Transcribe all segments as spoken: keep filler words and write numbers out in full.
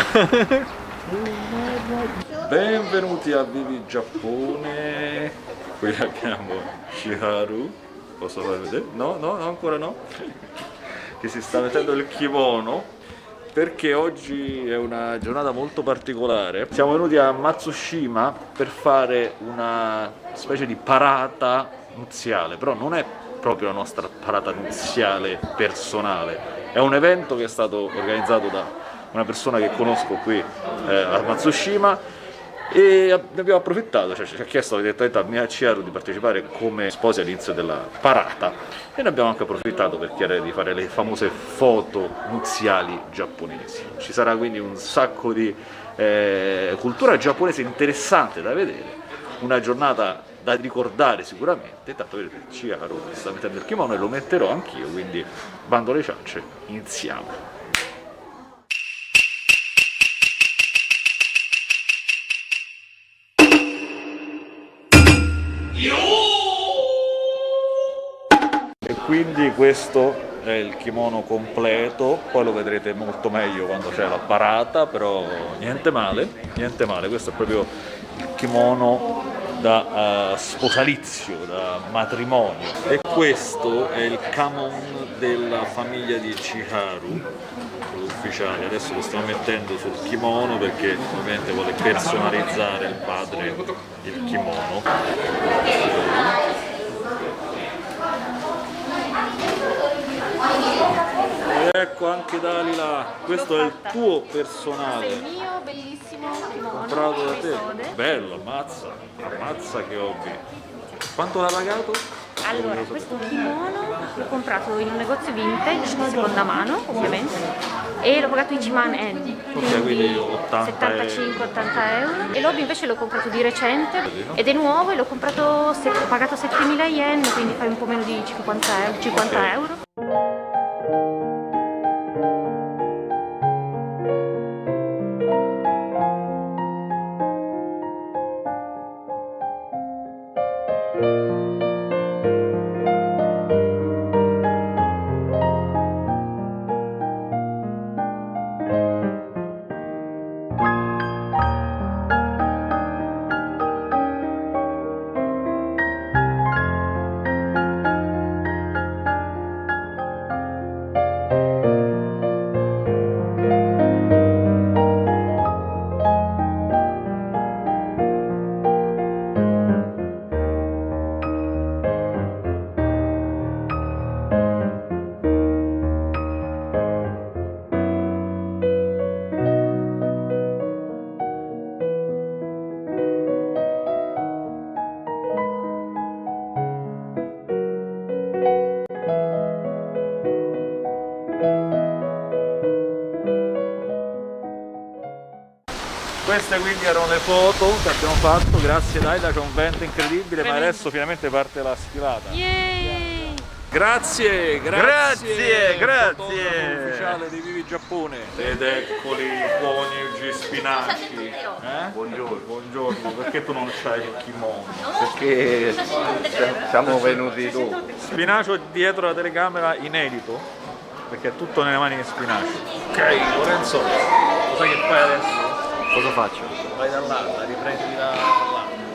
Benvenuti a Vivi Giappone. Qui abbiamo Chiharu. Posso far vedere? No, no, no, ancora no. Che si sta mettendo il kimono. Perché oggi è una giornata molto particolare. Siamo venuti a Matsushima per fare una specie di parata nuziale, però non è proprio la nostra parata nuziale personale, è un evento che è stato organizzato da una persona che conosco qui eh, a Matsushima, e ne abbiamo approfittato, cioè ci ha chiesto direttamente a Mia Chiharu di partecipare come sposi all'inizio della parata, e ne abbiamo anche approfittato per chiedere di fare le famose foto nuziali giapponesi. Ci sarà quindi un sacco di eh, cultura giapponese interessante da vedere, una giornata da ricordare sicuramente. Tanto vedete Chiharu sta mettendo il kimono e lo metterò anch'io, quindi bando alle ciance, iniziamo. E quindi questo è il kimono completo, poi lo vedrete molto meglio quando c'è la parata, però niente male, niente male, questo è proprio il kimono da uh, sposalizio, da matrimonio. E questo è il kamon della famiglia di Chiharu, ufficiale. Adesso lo stiamo mettendo sul kimono perché ovviamente vuole personalizzare il padre il kimono. Ecco anche Dalila, questo è il tuo personale. Questo è il mio bellissimo kimono Comprato da te. Sode. Bello, ammazza, ammazza che hobby. Quanto l'ha pagato? Allora, questo kimono l'ho comprato in un negozio vintage di seconda mano, ovviamente, e l'ho pagato in Jiman Yen, Ok, quindi ottanta settantacinque ottanta euro. E l'hobby invece l'ho comprato di recente ed è nuovo e l'ho comprato, ho pagato settemila yen, quindi fai un po' meno di cinquanta euro. Queste quindi erano le foto che abbiamo fatto, grazie Daida, c'è un vento incredibile, ma adesso finalmente parte la sfilata. Yay! Grazie, grazie, Grazie, grazie. fotografo ufficiale di Vivi Giappone. Ed eccoli i coniugi spinaci. Eh? Buongiorno. Buongiorno, perché tu non c'hai il kimono? Perché siamo venuti dopo. Spinacio dietro la telecamera inedito, perché è tutto nelle mani di Spinacio. Ok, Lorenzo, lo sai che fai adesso? Cosa faccio? Vai da là, la riprendi da là.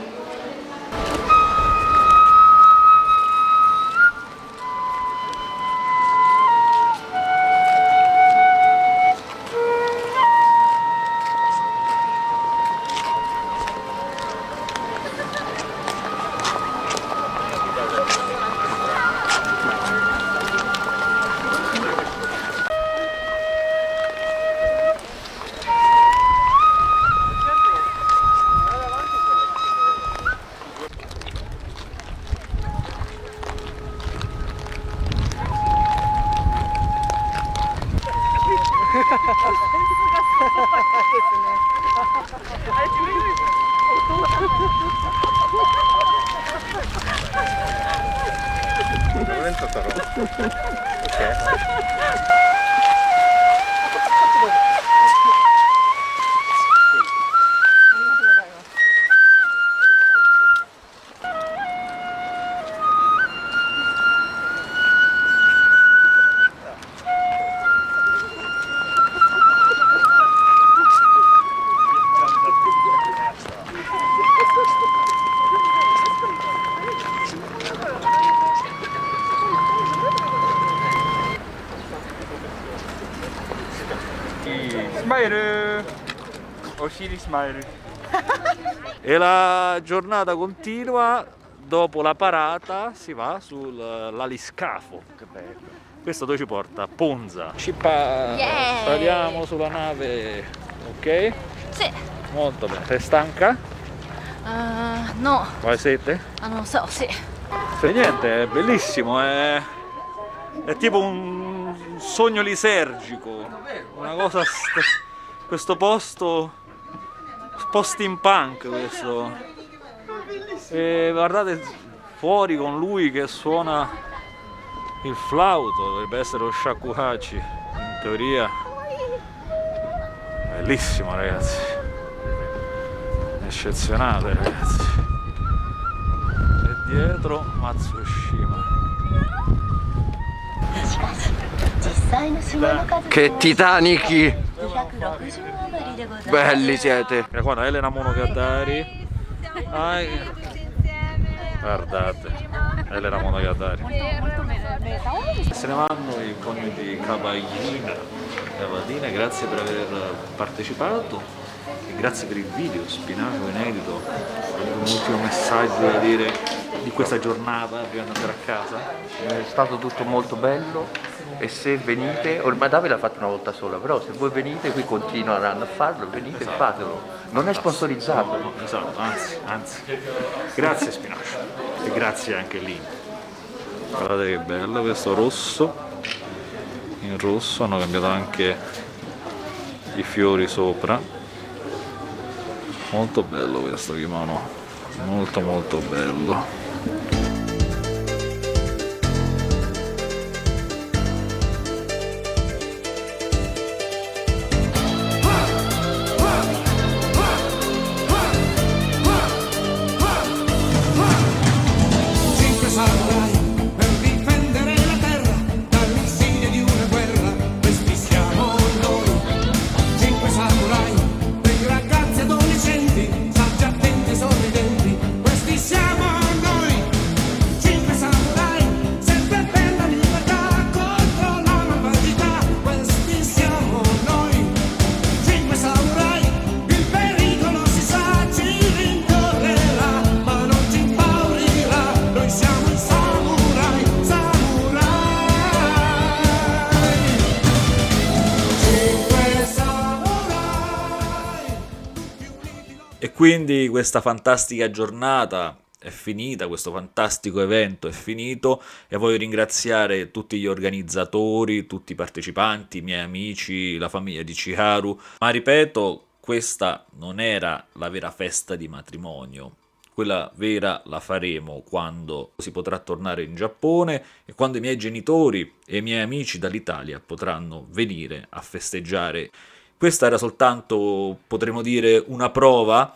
Lorenzo sarò. Ok. Smile! Oshiri smile. E la giornata continua, dopo la parata si va sull'aliscafo. Che bello. Questo dove ci porta? Ponza. Ci pa- Yeah. saliamo sulla nave, ok? Sì. Molto bene. Sei stanca? Uh, no, Vai sete? ah, non so, sì. E niente, è bellissimo, è, è tipo un sogno lisergico, una cosa, st- questo posto, post steampunk questo. E guardate fuori con lui che suona il flauto, dovrebbe essere lo shakuhachi, in teoria. Bellissimo ragazzi, eccezionale ragazzi. E dietro Matsushima. Che titanichi! Belli siete! E qua Elena Monogatari. Ah, guardate, Elena Monogatari. Se ne vanno i coniugi Cavallina. Cavallina, grazie per aver partecipato e grazie per il video spinato inedito. Un ultimo messaggio da dire di questa giornata prima di andare a casa. È stato tutto molto bello e se venite, ormai Davide l'ha fatto una volta sola, però se voi venite qui continueranno a farlo, venite e fatelo. Non è sponsorizzato. No, no, esatto, anzi, anzi. Grazie Spinaccio e grazie anche lì. Guardate che bello questo rosso. In rosso hanno cambiato anche i fiori sopra. Molto bello questo kimono, molto molto bello. E quindi questa fantastica giornata è finita, questo fantastico evento è finito e voglio ringraziare tutti gli organizzatori, tutti i partecipanti, i miei amici, la famiglia di Chiharu. Ma ripeto, questa non era la vera festa di matrimonio. Quella vera la faremo quando si potrà tornare in Giappone e quando i miei genitori e i miei amici dall'Italia potranno venire a festeggiare. Questa era soltanto, potremmo dire, una prova,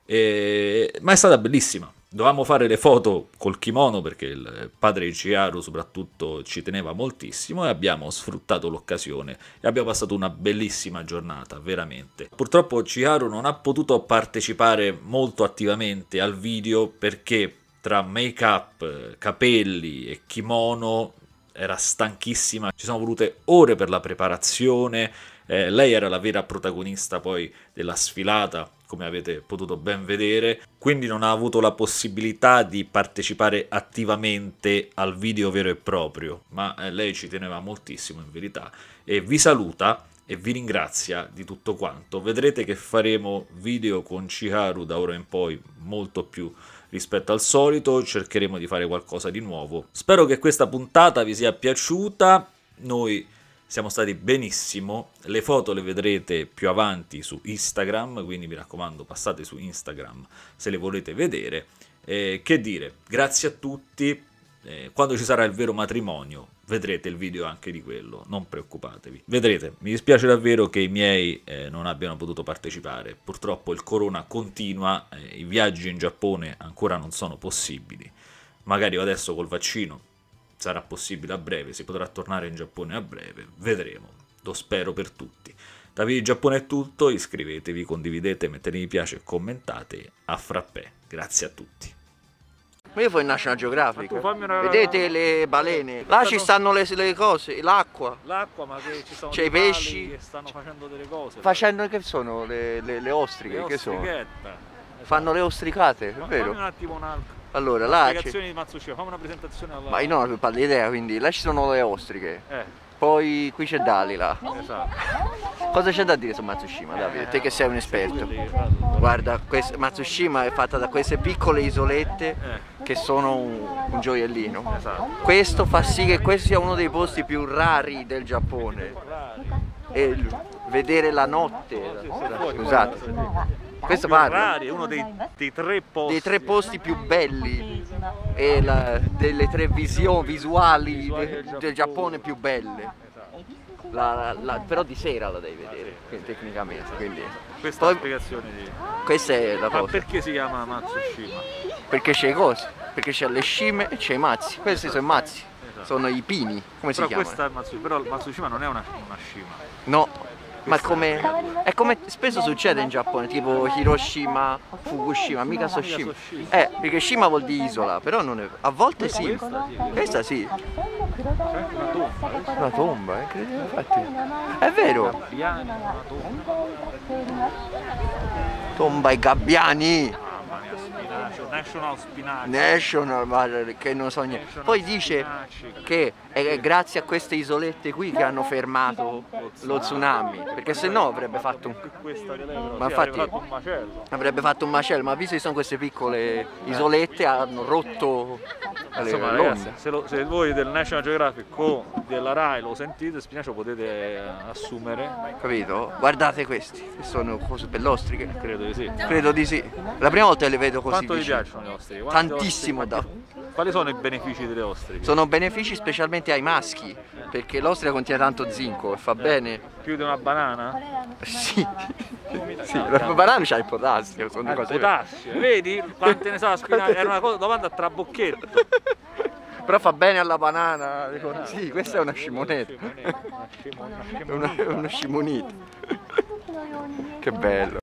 eh, ma è stata bellissima. Dovevamo fare le foto col kimono perché il padre di Chiharu soprattutto ci teneva moltissimo e abbiamo sfruttato l'occasione e abbiamo passato una bellissima giornata, veramente. Purtroppo Chiharu non ha potuto partecipare molto attivamente al video perché tra make-up, capelli e kimono era stanchissima, ci sono volute ore per la preparazione. Eh, lei era la vera protagonista poi della sfilata, come avete potuto ben vedere, quindi non ha avuto la possibilità di partecipare attivamente al video vero e proprio, ma eh, lei ci teneva moltissimo in verità e vi saluta e vi ringrazia di tutto quanto. Vedrete che faremo video con Chiharu da ora in poi molto più rispetto al solito, cercheremo di fare qualcosa di nuovo. Spero che questa puntata vi sia piaciuta, noi siamo stati benissimo, le foto le vedrete più avanti su Instagram, quindi mi raccomando passate su Instagram se le volete vedere. Eh, che dire, grazie a tutti, eh, quando ci sarà il vero matrimonio vedrete il video anche di quello, non preoccupatevi. Vedrete, mi dispiace davvero che i miei eh, non abbiano potuto partecipare, purtroppo il corona continua, eh, i viaggi in Giappone ancora non sono possibili, magari adesso col vaccino sarà possibile a breve, si potrà tornare in Giappone a breve, vedremo, lo spero per tutti. Da Video Giappone è tutto, iscrivetevi, condividete, mettete mi piace e commentate, a frappè, grazie a tutti. Ma io fui in National Geographic. Ma tu fammi una- Vedete le balene? Là ci stanno le, le cose, l'acqua. L'acqua, ma che ci sono C'è i dei pali pesci. che stanno facendo delle cose. Facendo che sono? Le, le, le ostriche, Le che sono? ostrichetta. Fanno le ostricate, è Ma vero? fammi un attimo un'altra. Allora, là c'è... Spiegazioni di Matsushima, fammi una presentazione alla... Ma io non ho più pallida idea, quindi là ci sono le ostriche. Eh, Poi qui c'è Dalila. esatto. Cosa c'è da dire su Matsushima, Davide? Te che sei un esperto. Quelli che- Guarda, quest- Matsushima è fatta da queste piccole isolette Eh, che sono un, un gioiellino. esatto. Questo fa sì che questo sia uno dei posti più rari del Giappone. E l- vedere la notte, scusate, questo Più parla rari, è uno dei, dei tre posti. dei tre posti più belli e la- delle tre visioni visuali Visuali de- del del Giappone più belle. Esatto. La- la- la- però di sera la devi vedere, quindi, tecnicamente. Quindi. Questa è la Poi, spiegazione di... questa è la Ma cosa. perché si chiama Matsushima? Perché c'è i cosi, perché c'è le scimmie e c'è i mazzi. Questi sono i mazzi, sono i pini, come si Però chiamano? questa è Matsushima, però il Matsushima non è una, una scima. No, ma come, è come spesso succede in Giappone, tipo Hiroshima, Fukushima, mica so Mica Shima. so Shima. Eh, perché Shima vuol dire isola, però non è. A volte sì. Questa sì. Questa sì. C'è anche una tomba, eh? Una tomba, è incredibile, infatti. È vero. Gabbiani, una tomba. Tomba ai gabbiani. Mamma mia, spinacio, National Spinaci. National, ma che non so niente. National Poi dice Spinaci. che è grazie a queste isolette qui che hanno fermato lo tsunami, perché se no avrebbe fatto un, Questa che lei però, Ma sì, infatti- avrebbe fatto un macello. avrebbe fatto un macello, ma visto che sono queste piccole isolette hanno rotto le Insomma l'onda. ragazzi, se, lo- se voi del National Geographic o della Rai lo sentite, Spinacio potete eh, assumere, Capito? Guardate questi, che sono cose per l'ostriche. credo di sì. Credo di sì. La prima volta le vedo così Quanto vi vicino. piacciono le ostriche? Quante Tantissimo, ostriche- da- Quali sono i benefici delle ostriche? Sono benefici specialmente ai maschi, perché l'ostrica contiene tanto zinco e fa bene. Più di una banana? Sì. Sì, la banana c'ha il potassio, sono Ah, due cose. potassio, vedi quante ne sa la spinacia? Era una cosa, domanda a trabocchetto. Però fa bene alla banana. Sì, questa è una scimonetta. Una scemo- una scemo- Una, uno scimonito. Che bello.